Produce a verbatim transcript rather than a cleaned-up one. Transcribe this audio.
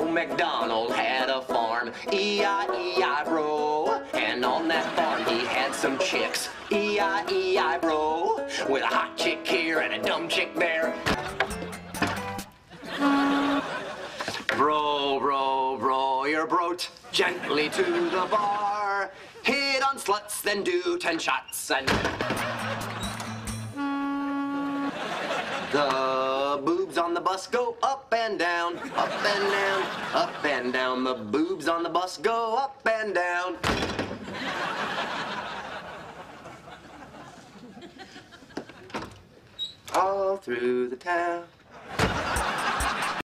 Old MacDonald had a farm, E I E I bro. And on that farm he had some chicks, E I E I bro. With a hot chick here and a dumb chick there. Bro, bro, bro, you're brote gently to the bar. Hit on sluts, then do ten shots and... The boobs on the bus go up and down, up and down, up and down. The boobs on the bus go up and down. All through the town.